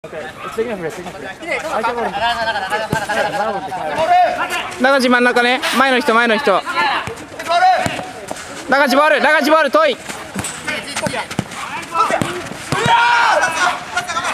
中地真ん中ね、前の人。中地ボール遠い。